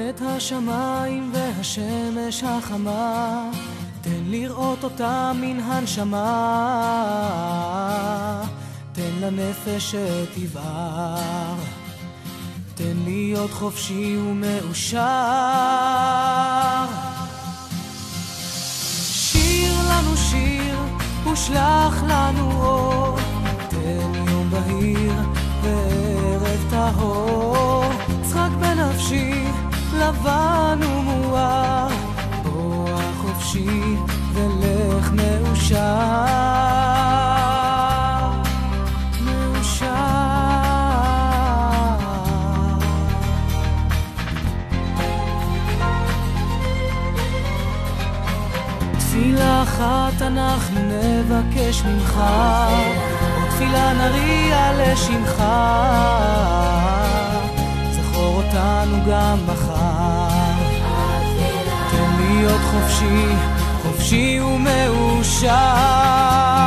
את השמיים והשמש החמה, תן לראות אותה מן הנשמה, תן לנפש שתבער, תן להיות חופשי ומאושר. שיר לנו שיר ושלח לנו אור, תן יום בהיר וערב טהור, צחק בנפשי לבן ומואר, בוא חופשי ולך מאושר. תפילה אחת אנחנו נבקש ממך, תפילה נריע לשמך, זכור אותנו גם מחר, תן להיות חופשי, חופשי ומאושר.